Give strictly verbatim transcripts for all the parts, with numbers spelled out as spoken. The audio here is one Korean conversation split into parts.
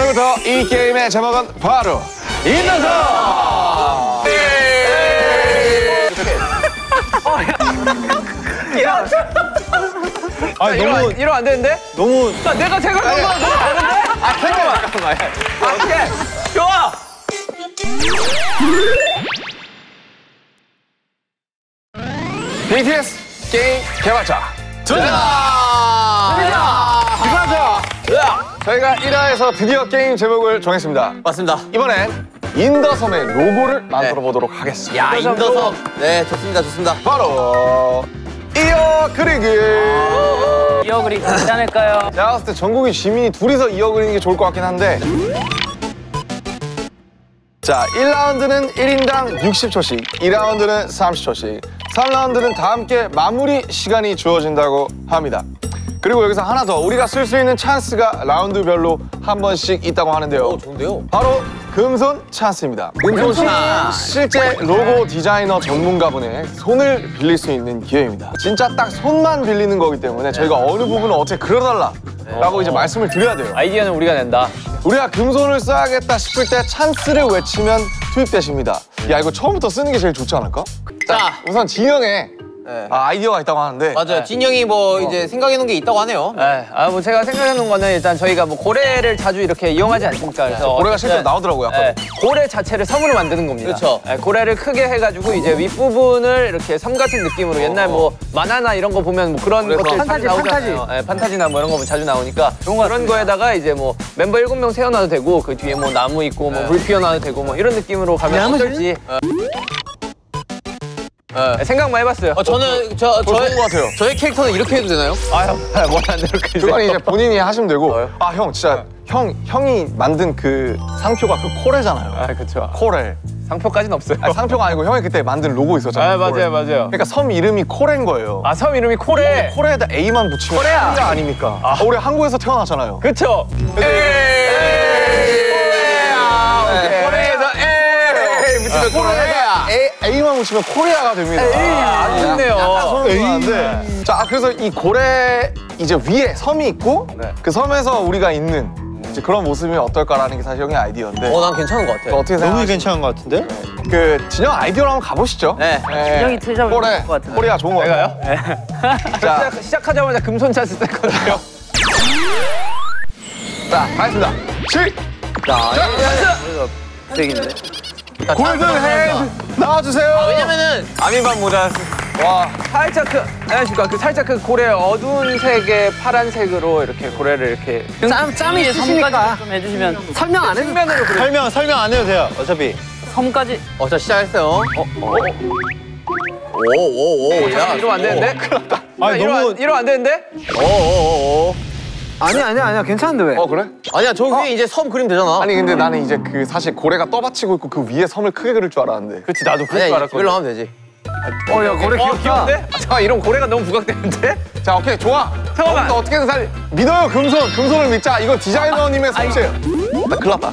지금부터 이 게임의 제목은 바로 인더서! 야! 아니 너무 이러면 안 되는데? 너무 나 내가 생각한 거랑 너무 다른데? 아, 잠깐만, 잠깐만. 아, 오케이. 좋아. 비티에스 게임 개발자 전자. 개발자. 저희가 일 화에서 드디어 게임 제목을 정했습니다. 맞습니다. 이번엔 인더섬의 로고를 만들어 보도록 하겠습니다. 야, 인더섬. 네, 좋습니다, 좋습니다. 바로 이어 그리기. 이어 그리기 괜찮을까요? 제가 봤을 때 전국인 시민이 둘이서 이어 그리는 게 좋을 것 같긴 한데. 자, 일 라운드는 일 인당 육십 초씩, 이 라운드는 삼십 초씩, 삼 라운드는 다 함께 마무리 시간이 주어진다고 합니다. 그리고 여기서 하나 더, 우리가 쓸 수 있는 찬스가 라운드별로 한 번씩 있다고 하는데요. 오, 좋은데요? 바로 금손 찬스입니다. 금손 찬스. 실제 로고 디자이너 전문가분의 손을 빌릴 수 있는 기회입니다. 진짜 딱 손만 빌리는 거기 때문에 저희가 어느 부분을 어떻게 그려달라 라고 이제 말씀을 드려야 돼요. 아이디어는 우리가 낸다. 우리가 금손을 써야겠다 싶을 때 찬스를 외치면 투입되십니다. 야, 이거 처음부터 쓰는 게 제일 좋지 않을까? 자, 우선 진영에 네. 아, 아이디어가 있다고 하는데. 맞아요. 진영이 뭐 이제 생각해 놓은 게 있다고 하네요. 네. 아, 뭐 제가 생각해 놓은 거는 일단 저희가 뭐 고래를 자주 이렇게 이용하지 않습니까? 그래서 고래가 어쨌든, 실제로 나오더라고요, 아까. 네, 고래 자체를 섬으로 만드는 겁니다. 그렇죠. 네, 고래를 크게 해가지고 이제 윗부분을 이렇게 섬 같은 느낌으로 옛날 뭐 만화나 이런 거 보면 뭐 그런 것들 판타지, 자주 나오잖아요. 네, 판타지나 뭐 이런 거 자주 나오니까 그런 거에다가 이제 뭐 멤버 일곱 명 세워놔도 되고 그 뒤에 뭐 나무 있고 뭐 물 피워놔도 되고 뭐 이런 느낌으로 가면 어떨지 네, 생각만 해봤어요. 어, 저는 저 좋은 저의 것 같아요. 저의 캐릭터는 이렇게 해도 되나요? 아유, 뭘안 이렇게 그건 이제 본인이 하시면 되고. 아, 형, 진짜 형, 형이 만든 그 상표가 그 코레잖아요. 아, 그렇죠. 코레. 상표까지는 없어요. 아니, 상표가 아니고 형이 그때 만든 로고 있었잖아요. 아, 맞아요, 코레. 맞아요. 그러니까 섬 이름이 코레인 거예요. 아, 섬 이름이 코레. 코레에다 A만 붙이면 코레야. 코레아 아닙니까? 아, 우리 한국에서 태어났잖아요. 그쵸? 코레에서 에이 붙이면 코레아. A만 붙이면 코레아가 됩니다. 아, 좋네요. 에이. 자, 아, 그래서 이 고래 이제 위에 섬이 있고 그 섬에서 우리가 있는 이제 그런 모습이 어떨까라는 게 사실 형의 아이디어인데. 어, 난 괜찮은 것 같아. 어떻게 너무 생각하세요? 괜찮은 것 같은데? 그 진영 아이디어로 한번 가보시죠. 네. 진영이 틀잡을 코레, 것 같은데. 코리아 좋은 거 같아요. 네. 자, 시작, 시작하자마자 금손 찬스 떴거든요. 자, 가겠습니다. 칠. 자, 되겠네. 골든 핸드 나와주세요. 아, 왜냐면은 아미반 모자. 와, 살짝 그, 안녕하십니까. 그 살짝 그 고래 어두운 색의 파란색으로 이렇게 고래를 이렇게. 짬, 짬이 있으시니까 좀 해주시면 설명 안 해도 측면으로 그려. 설명 설명 안 해도 돼요. 어차피. 섬까지 어, 자 시작했어요. 어, 어. 오오오. 야, 이러면 안 되는데? 아니 이러면, 너무 이러면 안 되는데? 오오오. 아니야 아니야 아니야 괜찮은데 왜? 어 그래? 아니야, 저 위에 이제 섬 그리면 되잖아. 아니 근데 나는 이제 그 사실 고래가 떠받치고 있고 그 위에 섬을 크게 그릴 줄 알았는데. 그렇지, 나도 그럴 아니야, 줄 이걸로 알았거든. 하면 되지. 어, 야, 고래 어, 귀엽, 귀여운데? 아, 잠깐, 이런 고래가 너무 부각되는데? 자, 오케이, 좋아. 잠깐만. 너 어떻게든 살 믿어요, 금손. 금손을 믿자. 이거 디자이너님의 솜씨예요. 나 큰일 났다.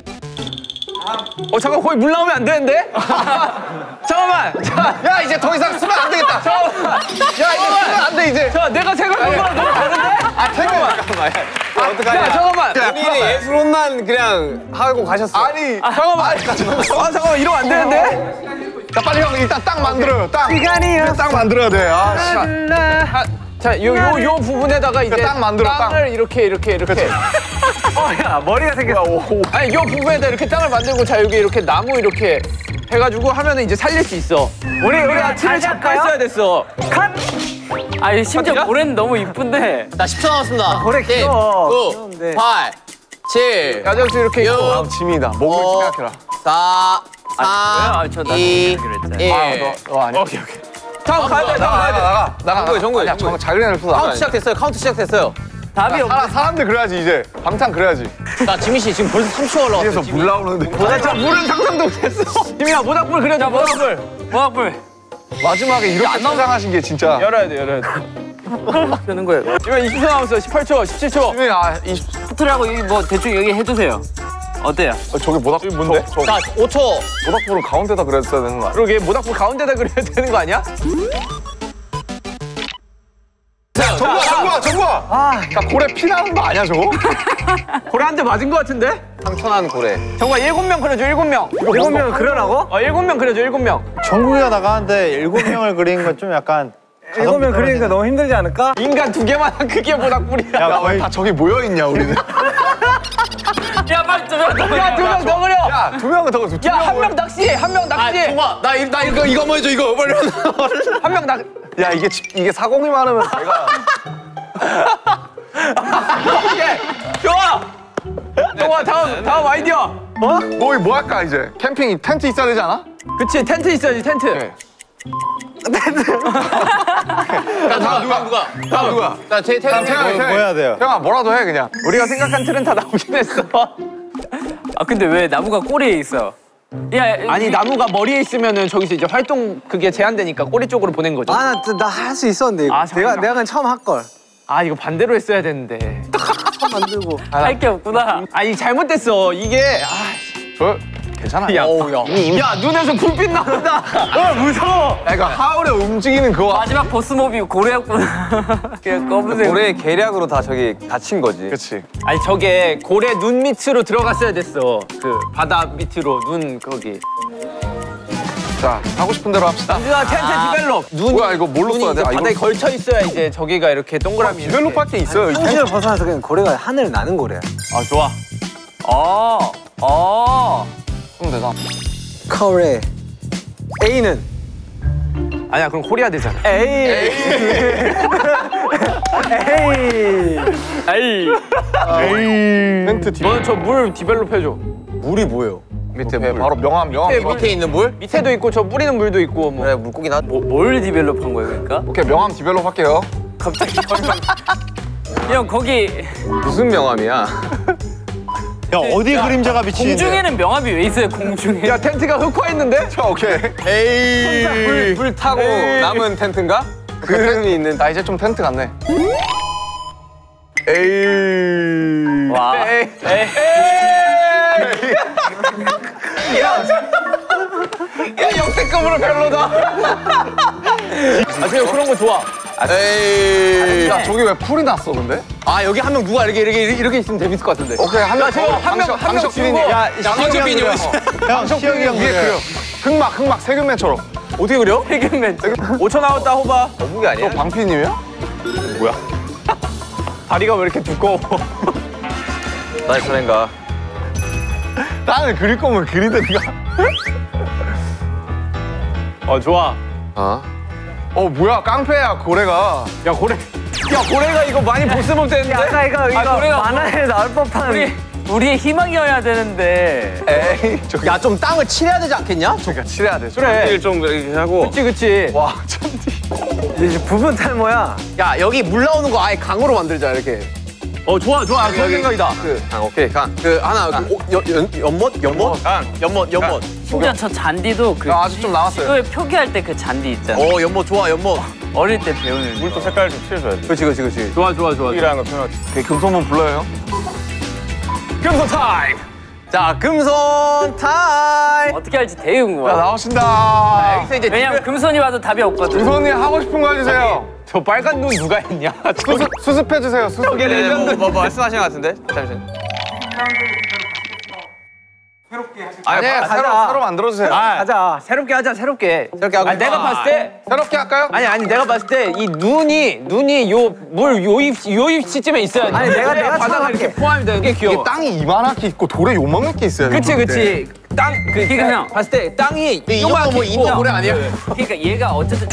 어, 잠깐, 거기 물 나오면 안 되는데? 잠깐만! 자, 야, 이제 더 이상 쓰면 안 되겠다. 잠깐만! 야, 이제 쓰면 안 돼, 이제. 자, 내가 생각한 거랑 너무 다른데? 아, 잠깐만. 잠깐만. 야, 잠깐만! 본인이 예술혼만 그냥 하고 가셨어. 아니, 잠깐만! 아, 잠깐만, 이러면 안 되는데? 자, 빨리 형 일단 땅 만들어요. 땅. 시간이요. 땅 만들어야 돼. 아, 씨. 아, 자, 요, 요, 요 부분에다가 이제 땅 만들어, 땅. 땅을 이렇게, 이렇게, 이렇게. 어, 야, 머리가 생겼어. 아니, 요 부분에다 이렇게 땅을 만들고, 자, 여기 이렇게 나무 이렇게 해가지고 하면은 이제 살릴 수 있어. 우리, 우리가 틀을 잡고 있어야 됐어. 컷! 아니 심지어 맞죠? 고래는 너무 이쁜데 자, 십 초 남았습니다. 고래 귀여워. 구, 귀여운데. 팔, 칠, 야정수 이렇게 있고. 아, 짐이다. 목을 어. 생각해라. 사, 아, 저 삼, 나도 이, 그러기로 했잖아. 일. 아, 너, 너 아니야. 오케이, 오케이. 잠깐, 가야 돼, 나가, 가야 나가, 돼. 나가. 나가. 정국이, 정국이, 아니야, 정국이. 자기네 풀어. 카운트 시작됐어요. 카운트 시작됐어요. 답이 없. 사람, 사람들 그래야지, 이제. 방탄 그래야지. 자, 지민 씨 지금 벌써 삼십 초 올라왔어요. 위에서 물 나오는데. 나 저 물은 상상도 못했어. 지민아, 모닥불 그려줘, 모닥불. 모닥불 마지막에 이렇게 포장하신 게 진짜. 열어야 돼, 열어야 돼. 되는 거예요. 지금 이십 초 남았어. 십팔 초, 십칠 초. 지민이 아, 이십. 포트라고 여기 뭐 대충 여기 해주세요. 어때요? 어, 저기 모닥불 뭔데? 저, 저 자, 오 초. 모닥불을 가운데다 그렸어야 되는 거 아니야? 그러게, 모닥불 가운데다 그려야 되는 거 아니야? 정구야, 정구야, 정구야! 야, 고래 피나는 거 아니야, 저거? 고래 한 대 맞은 거 같은데? 상처난 고래. 정말 일곱 명 그려줘, 일곱 명. 일곱 명 그려라고? 어, 일곱 명 그려줘, 일곱 명. 정국이가 나가는데 일곱 명을 그리는 건 좀 약간. 일곱 명 그리니까 너무 힘들지 않을까? 인간 두 개만한 크기보다 꿀이야. 야, 야, 거의 왜 다 저기 모여있냐, 우리는? 야 빨리 좀. 야, 두 명 더 그려. 야, 두 명은 더, 두 야, 한 명은 명 낚시해, 한 명 아, 낚시해. 종아, 나, 이- 나 이거, 이거 뭐 해줘, 이거. 빨리. 한 명 낚. 야, 이게, 지- 이게 사공이 많으면 내가. 오케이, 좋아. 좋아, 다음, 다음 아이디어. 어? 뭐, 뭐 할까, 이제? 캠핑 텐트 있어야 되지 않아? 그치, 텐트 있어야지, 텐트. 네. 나 다음 누가, 누가? 다음 누가? 나 제, 태양, 태양아, 태양. 뭐 해야 돼요? 형아, 뭐라도 해, 그냥. 우리가 생각한 틀은 다 나오긴 했어. 아 근데 왜 나무가 꼬리에 있어? 야 아니, 나무가 머리에 있으면은 저기서 이제 활동 그게 제한되니까 꼬리 쪽으로 보낸 거죠. 아, 나 할 수 있었는데. 이거. 아, 내가 잠깐만. 내가 그냥 처음 할 걸. 아, 이거 반대로 했어야 되는데. 처음 만들고. 할 게 없구나. 아니, 잘못됐어. 이게, 아, 저, 괜찮아. 야, 어우, 야. 야, 눈에서 불빛 나온다. 어, 무서워. 야, 이거 하울에 움직이는 그거. 마지막 보스몹이 고래였구나. 그냥 검은색. 고래 계략으로 다 저기 갇힌 거지. 그치. 아니, 저게 고래 눈 밑으로 들어갔어야 됐어. 그 바다 밑으로 눈 거기. 자, 하고 싶은 대로 합시다. 누가 텐트 디벨롭. 눈, 뭐야, 이거 뭘로 눈이 써야 돼? 이제 아, 바다에 이거- 걸쳐 있어야 이제 저기가 이렇게 동그라미. 디벨롭 할게 있어요. 이 텐트. 상식을 벗어나서 그냥 고래가 하늘 나는 고래야. 아, 좋아. 어. 어. 그럼 되나? 고래. A는 아니야, 그럼 코리아 되잖아. 에이. 에이. 아이. 텐트 디 너는 저 물 디벨롭 해줘. 물이 뭐예요? 밑에 네, 물. 바로 명함, 명함. 밑에, 밑에 있는 물? 밑에도 있고 저 뿌리는 물도 있고 뭐. 그래, 물고기 나. 뭐, 뭘 디벨롭한 거야 그러니까? 오케이, 명함 디벨롭 할게요. 갑자기 형 거기 무슨 명함이야? 야, 어디 그림자가 비치는데? 공중에는 명함이 왜 있어요 공중에? 야, 텐트가 흑화 있는데? 자, 오케이. 에이. 불, 불 타고 에이. 남은 텐트인가? 그 텐트 있는. 나 이제 좀 텐트 같네. 에이. 와. 에이. 에이. 야, 역대급으로 별로다. 아, 그냥 그런 거 좋아. 에이. 야, 저기 왜 풀이 났어, 근데? 아, 여기 한 명 누가 이렇게, 이렇게, 이렇게 있으면 재밌을 것 같은데. 오케이, 한 명. 야, 지금 한 명, 한 명 지우고. 야, 양원준이 여기 있어. 형, 시영이 형 위에 그려. 흑막, 흑막, 세균맨처럼. 어떻게 그려? 해금맨. 오 초 나왔다, 호바. 거북이 아니야? 너 방피님이야? 다리가 왜 이렇게 두꺼워? 나의 차례인가? 땅을 그릴 거면 그리든가. 어, 좋아. 어? 어, 뭐야, 깡패야, 고래가. 야, 고래. 야, 고래가 이거 많이 보스목 되는데? 아까 이거 이거 고래가 만화에 나올 법한. 우리 우리의 희망이어야 되는데. 에이, 저기. 야, 좀 땅을 칠해야 되지 않겠냐? 저기가 칠해야 돼. 그래. 좀 이렇게 하고. 그치, 그치. 와, 천디. 이제 부분 탈모야. 야, 여기 물 나오는 거 아예 강으로 만들자, 이렇게. 어, 좋아, 좋아. 좋은 생각이다. 그, 강, 오케이, 강. 그, 하나, 그, 오, 연, 연, 연못? 연못? 강. 연못, 연못. 심지어 저 잔디도 그 야, 아직 좀 남았어요. 지도에 표기할 때 그 잔디 있잖아. 어, 연못 좋아, 연못. 어릴 때 배우는. 물도 색깔 좀 칠해줘야 돼. 그렇지, 그렇지, 그렇지. 좋아, 좋아, 좋아. 이라는 거 표현하지. 오케이, 금손만 불러요, 형. 금소 타임! 자, 금손 타임! 어떻게 할지 되게 자, 궁금해. 나오신다. 여기서 이제 왜냐면 금손이 와도 답이 없거든. 금손님 하고 싶은 거 해주세요. 저 빨간 눈 누가 했냐? 수습, 수습해주세요, 수습. 저게 레전드. 뭐, 뭐 말씀하신 것 같은데? 잠시만. 아니, 새로, 가자. 새로 만들어주세요. 가자. 새롭게 하자, 새롭게. 새롭게 하고. 아니, 내가 봤을 때 새롭게 할까요? 아니 아니 내가 봤을 때 이 눈이 눈이 요 물 요입 요입시쯤에 있어야 돼. 아니, 내가- 그래야 내가 바다가 처음 이렇게 할게. 포함이 되는 게 귀여워. 이게 땅이 이만하게 있고 돌에 요만하게 있어야 돼. 그치 그치. 땅 그, 그러니까 형. 봤을 때 땅이 이 정도 요만하게 뭐 있고. 인도 고래 아니야? 그러니까 얘가 어쨌든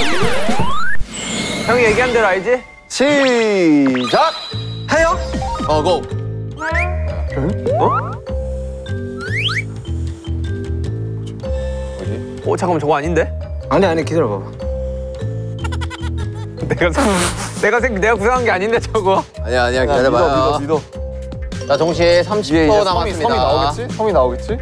형이 얘기한 대로 알지? 시작! 해요? 어, 고. 어 잠깐만 저거 아닌데? 아니 아니 기다려봐. 내가 생- 내가 생 내가 구상한 게 아닌데 저거. 아니야, 아니야, 믿어, 기다려봐요. 믿어. 자, 동시에 삼십 초 이제 섬이, 남았습니다. 섬이 나오겠지? 섬이 나오겠지?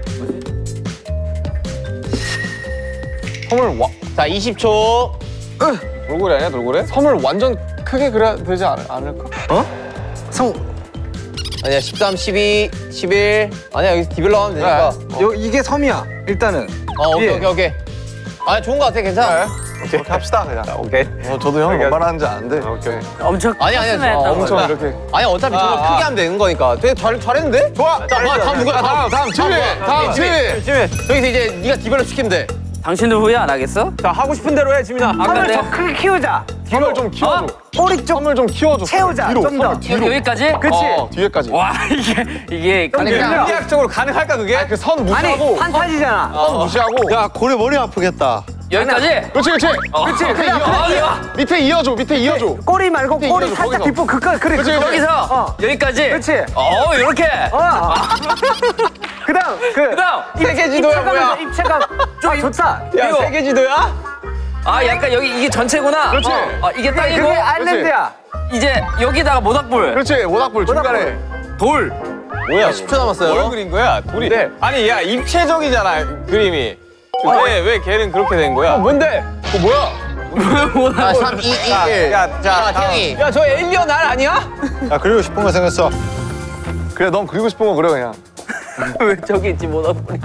섬을 와, 자, 이십 초. 돌고래 아니야, 돌고래? 섬을 완전 크게 그려야 되지 않, 않을까? 성 아니야, 십삼, 십이, 십일. 아니야, 여기서 디벨롭 하면 되니까. 요 이게 섬이야. 일단은. 어, 오케이, 예. 오케이, 오케이. 아, 좋은 거 같아, 괜찮아. 그렇게 합시다 그냥. 오케이. 어, 저도 형이 뭔 말하는지 아는데. 오케이. 엄청 아니 아니 튼튼했던 저 엄청 거야. 이렇게. 아니 어차피 저거 아, 크게 아. 하면 되는 거니까. 되게 잘 잘했는데? 좋아. 자, 와, 다음 누구야? 다음 다음 지휘. 다음 지휘. 지민. 여기서 이제 네가 디벨롭 시키면 돼. 당신들 후회 안 하겠어? 자 하고 싶은 대로 해 지민아. 아까 선을 내가 더 크게 키우자. 선을 좀 키워줘. 꼬리 쪽 선을 좀 키워줘. 채우자, 뒤로. 좀 더. 선을 뒤로. 여기, 여기까지? 그치? 어, 뒤에까지. 와 이게 이게 아니, 근데 그냥- 물리학적으로 가능할까 그게? 그 선 아니 무시하고. 판타지잖아. 선 무시하고. 야 고래 머리 아프겠다. 여기까지? 그렇지 그렇지. 그치? 밑에 그냥 이어. 아, 이거. 밑에 이어줘. 밑에 이어줘. 꼬리 말고 밑에 꼬리 이어줘, 살짝 거기서. 뒷부 그까 그래. 그치, 그거. 그치. 여기서 어. 여기까지? 그렇지. 어 이렇게 어. 그다음 그 그다음 세계 지도야 입체감에서 뭐야? 입체감 좀 좋다. 야 이거. 세계 지도야? 아 약간 여기 이게 전체구나 그렇지. 어, 어, 이게 땅이고 그게 아일랜드야. 이제 여기다가 모닥불 그렇지. 모닥불 중간에. 돌 뭐야? 십 초 남았어요. 뭘 그린 거야? 둘이. 네. 아니 야 입체적이잖아 그림이. 왜 왜 걔는 그렇게 된 거야? 뭔데? 어 뭐야? 자, 삼, 이, 일. 야, 자, 태영이. 야 저 에일리언 알 아니야? 야 그리고 싶은 거 생겼어. 그래 넌 그리고 싶은 거 그래 그냥. 왜 저기 있지 모닥불이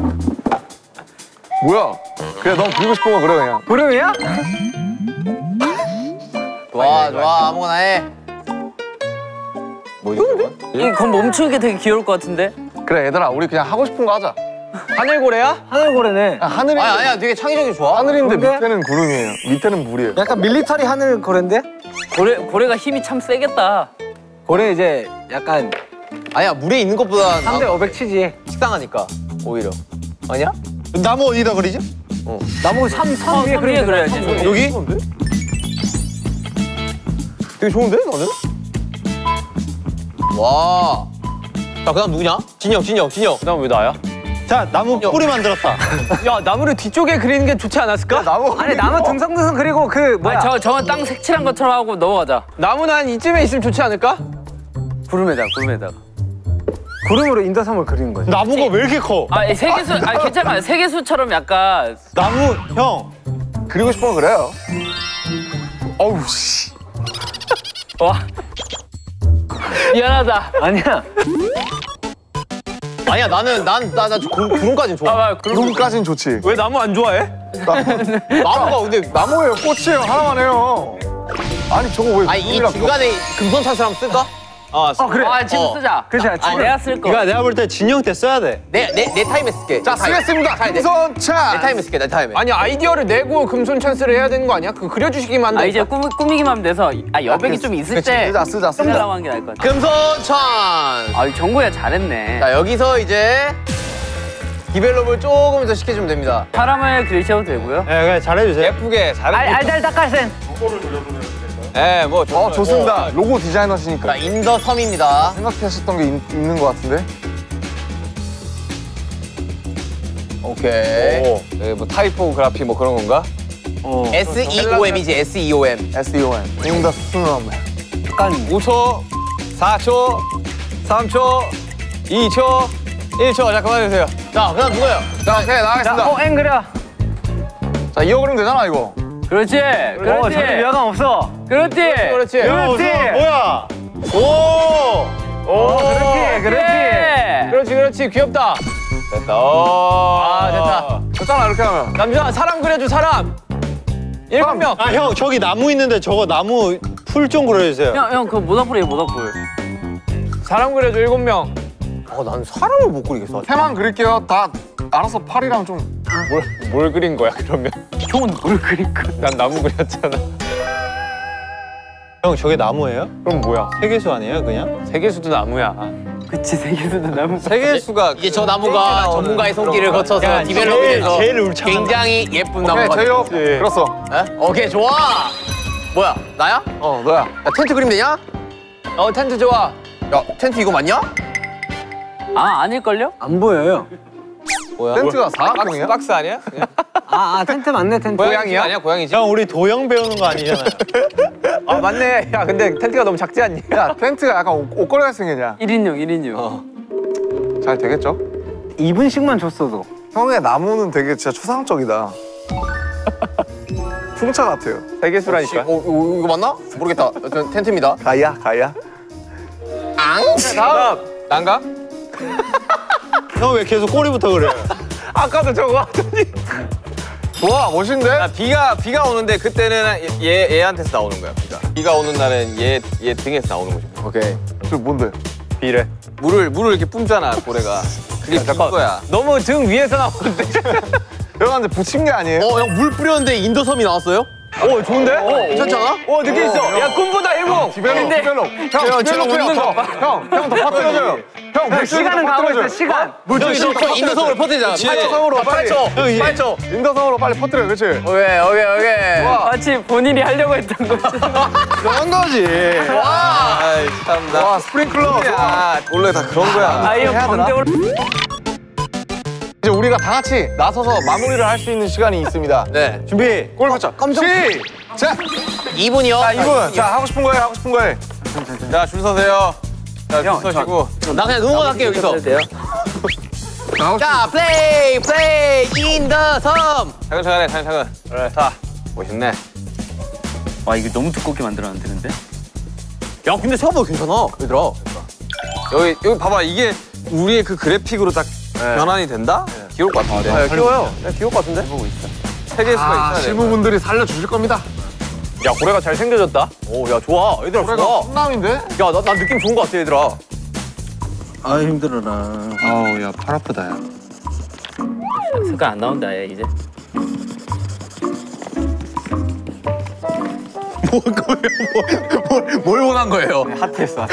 뭐야? 그래 넌 그리고 싶은 거 그래 그냥. 구름이야? 좋아, 좋아. 아무거나 해. 이건 멈추는 게 되게 귀여울 것 같은데 그래 얘들아 우리 그냥 하고 싶은 거 하자. 하늘고래야? 하늘고래네. 아, 하늘인데 아니, 아니야. 되게 창의적이 좋아. 하늘인데 뭔데? 밑에는 구름이에요. 밑에는 물이에요. 약간 밀리터리 하늘고래인데? 고래, 고래가 힘이 참 세겠다 고래 이제 약간 아니야, 물에 있는 것보다 삼 대 오백 치지. 식상하니까, 오히려. 아니야? 나무 어디다 그리지? 나무 삼, 선 위에 선 위에 그리면 그려야지 되잖아. 선 여기? 되게 좋은데 너는? 와. 자, 그 다음 누구냐? 진영, 진영, 진영. 그다음 왜 나야? 자 나무 뿌리 만들었다. 야 나무를 뒤쪽에 그리는 게 좋지 않았을까? 나무 아니 나무 등성등성 그리고 그 뭐야? 아니 저, 저건 땅 색칠한 것처럼 하고 넘어가자 나무는 한 이쯤에 있으면 좋지 않을까? 구름에다가 구름에다가 구름으로 인더섬을 그리는 거지. 나무가 왜 이렇게 커? 아 세계수 아 괜찮아 세계수처럼 약간 나무 형. 그리고 싶은 거 그래요. 어우 씨. 와 미안하다 아니야. 아니야, 나는, 난, 나, 나 구름까지는 좋아. 아 구름까진 좋지. 왜 나무 안 좋아해? 나무가 근데, 나, 나무예요. 꽃이에요. 하나만 해요. 아니 저거 왜 아니, 이 구름이라 중간에 금손 찬스를 한번 쓸까? 아 어 그래. 아 지금 어. 쓰자 그렇지 않지? 아, 내가 쓸 거. 이거 내가 볼 때 진영 때 써야 돼. 내, 내, 내 타임에 쓸게. 자 내 타임. 쓰겠습니다. 자, 내, 금손 내 찬. 타임에 쓸게, 내 타임에. 아니 아이디어를 내고 금손 찬스를 해야 되는 거 아니야? 그 그려주시기만 하면 아 이제 꾸미, 꾸미기만 하면 돼서 아 여백이 좀 있을 그치, 때 쓰자 쓰자 쓰자. 쓰려고 한 게 나을 것 같아 금손 찬스. 아 정구야 잘했네 자, 여기서 이제 디벨롭을 조금 더 시켜주면 됩니다. 사람을 그리셔도 되고요 예, 그래 잘해주세요. 예쁘게 잘해. 알 알달 닭갈센. 예, 뭐 좋- 어 좋습니다. 로고 디자이너시니까 자, 인더 섬입니다. 생각하셨던 게 있, 있는 것 같은데. 오케이. 오, 여기 뭐 타이포그라피 뭐 그런 건가? 에스 이 오 엠이지, 에스 이 오 엠. 에스 이 오 엠. 인더 스놈. 약간 오 초, 사 초, 삼 초, 이 초, 일 초. 자 그만해주세요. 자, 그 다음 누구예요? 자 오케이 나가겠습니다. 어앵 그려. 자 이어 그리면 되잖아 이거. 그렇지 어 그렇지 전혀 위화감 없어. 그렇지 그렇지. 야, 그렇지. 우선 뭐야? 오! 오, 그렇지 그렇지. 예. 그렇지, 그렇지. 귀엽다. 됐다. 오, 아, 됐다. 됐잖아 이렇게 하면. 남준아, 사람 그려줘, 사람. 일곱 명. 아 형 저기 나무 있는데 저거 나무 풀 좀 그려주세요. 형, 형, 그 모닥불이에요, 모닥불. 사람 그려줘, 일곱 명. 어, 난 사람을 못 그리겠어. 새만 그릴게요. 다 알아서 팔이랑 좀. 뭘, 뭘 그린 거야, 그러면? 형은 뭘 그릴 거야? 난 나무 그렸잖아. 형 저게 나무예요? 그럼 뭐야? 세계수 아니에요 그냥? 세계수도 나무야. 그치, 세계수도 나무. 세계수가 이제 저 나무가 전문가의 손길을 거쳐서 야, 디벨롭이 제일- 돼서 제일 울창한 굉장히 예쁜 오케이 나무가 제이홉. 됐어. 그렇어. 에? 오케이, 좋아. 뭐야, 나야? 어 너야. 야, 텐트 그림 되냐? 어, 텐트 좋아. 야, 텐트 이거 맞냐? 아, 아닐걸요? 안 보여요. 뭐야? 텐트가 박스, 사각형이야? 박스 아니야? 그냥? 아, 아 텐트 맞네 텐트. 고양이야? 아니야, 고양이지. 형 우리 도형 배우는 거 아니잖아요. 아, 맞네. 야, 근데 텐트가 너무 작지 않니? 야 텐트가 약간 옷, 옷걸이 같이 생겼냐? 일 인용, 일 인용. 어. 잘 되겠죠? 이 분씩만 줬어도. 형의 나무는 되게 진짜 초상적이다. 풍차 같아요. 세계수라니까. 어, 이거, 이거 맞나? 모르겠다. 여튼 텐트입니다. 가야 가야. 앙! 다음. 난가? 형 왜 계속 꼬리부터 그래요? 아까도 저거 하더니. 좋아, 멋있는데? 아, 비가 비가 오는데 그때는 얘 얘한테서 나오는 거야. 비가. 비가 오는 날은 얘 얘 등에서 나오는 거지. 오케이. 저 뭔데? 비래. 물을 물을 이렇게 뿜잖아 고래가. 그게 빈 거야. 너무 등 위에서 나오는데. 여러분한테 붙인 게 아니에요? 어, 형 물 뿌렸는데 인도섬이 나왔어요? 오, 좋은데? 어, 괜찮잖아? 오, 느낌 있어. 야, 꿈보다 일곱. 디벨롭, 디벨롭. 형, 형, 디벨롭 웃는 해요. 거 봐. 형, 형 더 퍼뜨려줘요. 형, 물속에 시간은 더 가고 있어, 퍼뜨려줘요. 시간. 물속에 인도섬을 퍼뜨리자. 인도섬으로 빨리. 빨리 빨리 쳐. 인도섬으로 빨리 퍼뜨려, 그렇지? 오케이, 오케이, 오케이. 마치 본인이 하려고 했던 거지. 그런 거지. 아이 참나. 와, 스프링클러. 야, 원래 다 그런 거야. 아, 이거 광대로. 이제 우리가 다 같이 나서서 마무리를 할 수 있는 시간이 있습니다. 네. 준비. 골 맞자. 깜짝. 시작. 이 분이요. 자, 이 분. 자, 하고 싶은 거예요, 하고 싶은 거예요. 자, 줄 서세요. 자, 줄 서시고. 나 그냥 응원할게 여기서. 돼요? 자, 플레이, 플레이, 인더섬. 차근차근해, 차근차근. 그래. 자, 멋있네. 와, 이거 너무 두껍게 만들었는데, 근데? 야, 근데 생각보다 괜찮아, 얘들아. 여기, 여기 봐봐. 이게 우리의 그 그래픽으로 딱 변환이 된다? 귀여울 것 같은데. 아, 귀여워요. 네, 귀여울 것 같은데? 보고 있어. 세 개수가 아, 있어야 돼. 실무분들이 살려주실 겁니다. 야, 고래가 잘 생겨졌다. 오, 야, 좋아. 얘들아, 노래가 좋아. 훈남인데? 야, 나, 나 느낌 좋은 것 같아, 얘들아. 아 힘들어라. 아우, 야, 팔 아프다, 야. 색깔 안 나온다, 얘, 이제. 뭘 원한 거예요? 핫했어.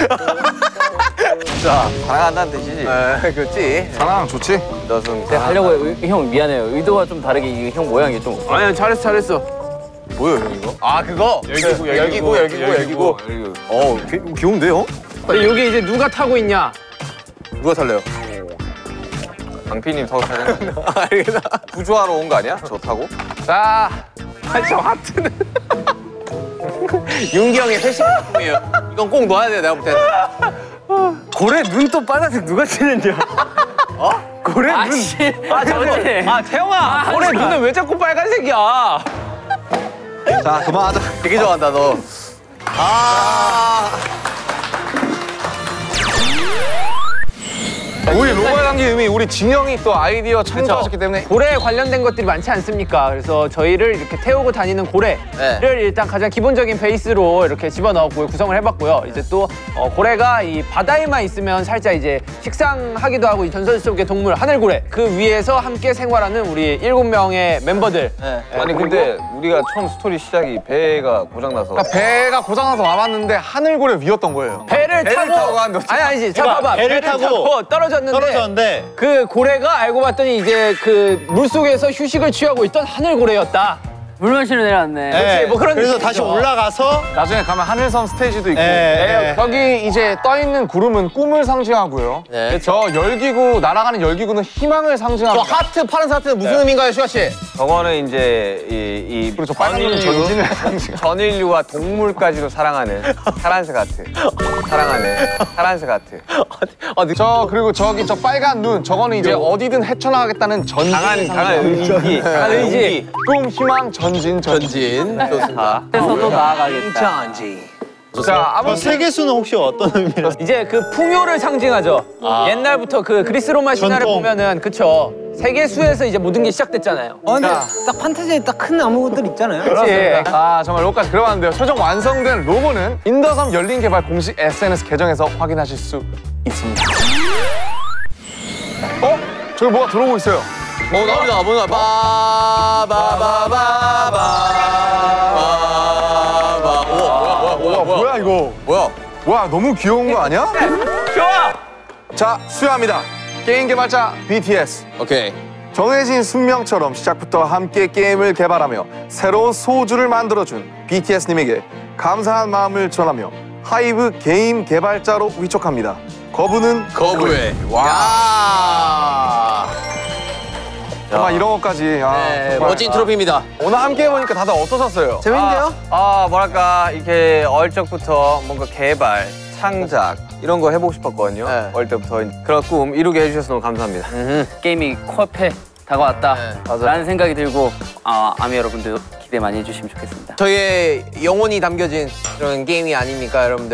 자, 사랑한다는 뜻이지. 네, 그렇지. 사랑 좋지? 너는 내가 하려고, 의, 형, 미안해요. 의도가 좀 다르게, 이게 형 모양이 좀. 아니야, 잘했어, 잘했어. 뭐야, 형 이거? 아, 그거? 열기구, 열기구, 열기구, 열기구. 어, 귀, 귀여운데요? 근데 여기 이제 누가 타고 있냐? 누가 탈래요? 강피님 타고 타는 거 알겠다. 구조하러 온 거 아니야? 저 타고? 자, 아, 저 하트는. 윤기 형의 회식 제품이에요. 이건 꼭 넣어야 돼, 내가 볼 때는. 고래 눈 또 빨간색 누가 치는지. 어? 고래 아, 눈. 씨. 아, 저거지. 아, 태영아, 고래 눈은 왜 자꾸 빨간색이야? 자, 그만하자. 되게 좋아한다, 너. 아. 우리 로고에 담긴 의미, 우리 진영이 또 아이디어 창조하셨기 때문에 고래에 관련된 것들이 많지 않습니까? 그래서 저희를 이렇게 태우고 다니는 고래를 네. 일단 가장 기본적인 베이스로 이렇게 집어넣었고요. 구성을 해봤고요. 이제 또 어, 고래가 이 바다에만 있으면 살짝 이제 식상하기도 하고 이 전설 속의 동물 하늘고래 그 위에서 함께 생활하는 우리 일곱 명의 멤버들. 네. 아니, 근데 우리가 처음 스토리 시작이 배가 고장나서. 그러니까 배가 고장나서 와봤는데 하늘고래 위였던 거예요. 배를, 배를 타고, 타고 가는데 아니 아니지 그러니까 잠깐만 배를 타고 떨어졌는데 떨어졌는데 그 고래가 알고 봤더니 이제 그 물속에서 휴식을 취하고 있던 하늘고래였다. 물 마시러 내려왔네. 네, 뭐 그런 그래서 느낌이죠. 다시 올라가서 나중에 가면 하늘섬 스테이지도 있고 네, 네. 여기 이제 떠있는 구름은 꿈을 상징하고요. 네. 저 열기구, 날아가는 열기구는 희망을 저 상징합니다. 하트, 파란색 하트는 무슨 의미인가요, 슈아 씨? 저거는 이제 이, 이 그리고 저 빨간 거는 전인류, 전진을 상징. 전인류와 동물까지도 사랑하는 파란색 하트. 사랑하는 파란색 하트. 아, 느- 저 그리고 저기 저 빨간 눈 저거는 이제 어디든 헤쳐나가겠다는 전진 강한 강한 의지. 강한 의지. 꿈, 희망, 전진, 전진. 전진. 좋습니다. 그래서도 나아가겠다. 자, 아무 저 세계수는 혹시 어떤 의미로? 이제 그 풍요를 상징하죠. 옛날부터 그 그리스 로마 신화를 전통. 보면은 그쵸. 세계수에서 이제 모든 게 시작됐잖아요. 어, 근데 딱 판타지에 딱 큰 나무들 있잖아요. 그렇지. 아 정말 로고까지 들어봤는데요. 최종 완성된 로고는 인더섬 열린 개발 공식 에스엔에스 계정에서 확인하실 수 있습니다. 어? 저기 뭐가 들어오고 있어요. 어, 나옵니다. 뭔가 바바바바바. 오, 뭐야, 뭐야, 와 뭐야 이거? 뭐야? 와 너무 귀여운 거 아니야? 좋아. 자 수여합니다. 게임 개발자 비티에스. 오케이. 정해진 숙명처럼 시작부터 함께 게임을 개발하며 새로운 소주를 만들어준 비티에스님에게 감사한 마음을 전하며 하이브 게임 개발자로 위촉합니다. 거부는 거부해. 와. 정말 이런 것까지. 아, 네, 정말. 멋진 트로피입니다. 오늘 함께 해보니까 다들 어떠셨어요? 재밌는데요? 아, 아, 뭐랄까 이렇게 어릴 적부터 뭔가 개발, 창작 이런 거 해보고 싶었거든요. 네. 어릴 때부터 그런 꿈 이루게 해주셔서 너무 감사합니다. 게임이 코앞에 다가왔다. 네, 라는 생각이 들고 아, 아미 여러분들 기대 많이 해주시면 좋겠습니다. 저희의 영혼이 담겨진 그런 게임이 아닙니까, 여러분들?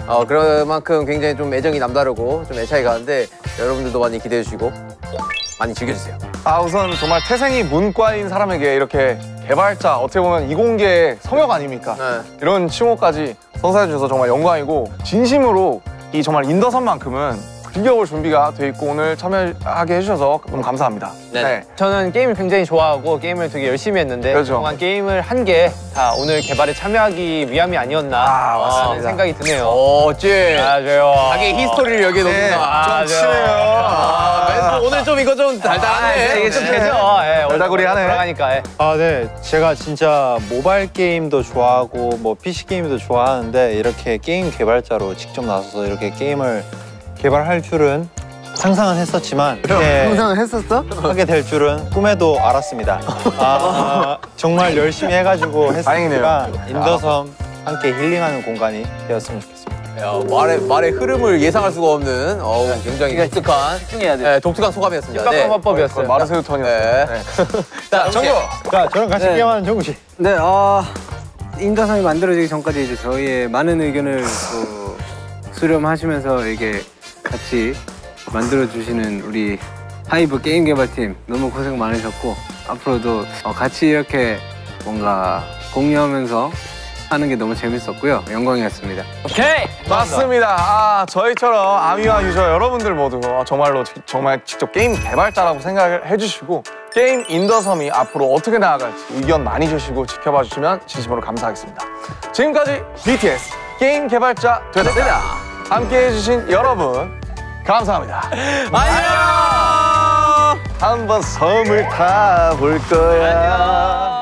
어, 그만큼 굉장히 좀 애정이 남다르고 좀 애착이 가는데 여러분들도 많이 기대해 주시고 많이 즐겨주세요. 아 우선 정말 태생이 문과인 사람에게 이렇게 개발자 어떻게 보면 이공계의 성역 아닙니까? 네. 이런 칭호까지 선사해 주셔서 정말 영광이고 진심으로 이 정말 인더선만큼은 즐겨볼 준비가 돼 있고 오늘 참여하게 해주셔서 너무 감사합니다. 네. 저는 게임을 굉장히 좋아하고 게임을 되게 열심히 했는데 그렇죠. 그동안 게임을 한 게 다 오늘 개발에 참여하기 위함이 아니었나 아, 하는 맞습니다. 생각이 드네요. 어째 맞아요. 자기 히스토리를 여기에 네, 넣는다. 좀 치네요. 아, 멘트 오늘 좀 이거 좀 달달하네. 아, 이게 좀 네. 되죠. 예, 달달구리하네. 돌아가니까. 예. 아, 네. 제가 진짜 모바일 게임도 좋아하고 뭐 피씨 게임도 좋아하는데 이렇게 게임 개발자로 직접 나서서 이렇게 게임을 개발할 줄은 상상은 했었지만 이렇게 상상을 했었어? 하게 될 줄은 꿈에도 알았습니다. 아, 정말 열심히 해가지고 했으니까 인더섬 함께 힐링하는 공간이 되었으면 좋겠습니다. 야, 말의 말의 흐름을 예상할 수가 없는 어우, 굉장히 독특한 집중해야 돼. 네, 독특한 소감이었습니다. 빡빡한 네. 화법이었어요. 마르세유 턴이었어요. 네. 네. 자, 정규! 자, 저랑 같이 네. 게임하는 정우 씨. 네, 어, 인더섬이 만들어지기 전까지 이제 저희의 많은 의견을 또 수렴하시면서 이게 같이 만들어주시는 우리 하이브 게임 개발팀 너무 고생 많으셨고 앞으로도 어, 같이 이렇게 뭔가 공유하면서 하는 게 너무 재밌었고요. 영광이었습니다. 오케이. 맞습니다. 아, 저희처럼 아미와 유저 여러분들 모두 어, 정말로 지- 정말 직접 게임 개발자라고 생각을 해주시고 게임 인더섬이 앞으로 어떻게 나아갈지 의견 많이 주시고 지켜봐 주시면 진심으로 감사하겠습니다. 지금까지 비티에스 게임 개발자 되다 함께 해주신 여러분 감사합니다. 안녕. 한번 섬을 타볼 거야.